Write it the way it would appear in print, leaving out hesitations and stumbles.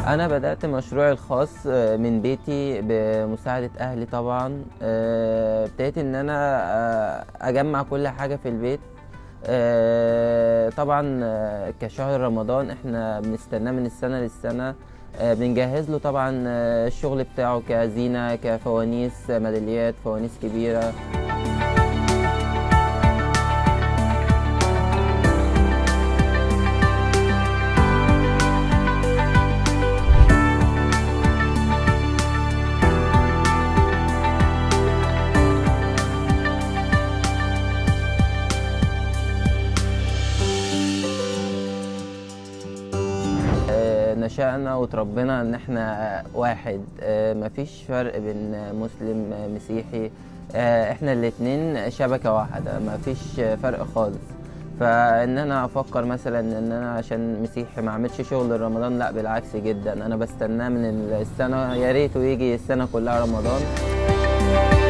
أنا بدأت مشروعي الخاص من بيتي بمساعدة أهلي طبعا. ابتديت إن أنا أجمع كل حاجة في البيت. طبعا كشهر رمضان احنا بنستناه من السنة للسنة. بنجهز له طبعا الشغل بتاعه كزينة، كفوانيس، ميداليات، فوانيس كبيرة. نشأنا وتربينا ان احنا واحد، مفيش فرق بين مسلم مسيحي. احنا الاتنين شبكة واحدة، مفيش فرق خالص. فان انا افكر مثلا ان انا عشان مسيحي ما اعملش شغل رمضان، لا بالعكس جدا، انا بستناه من السنة، يا ريته يجي السنة كلها رمضان.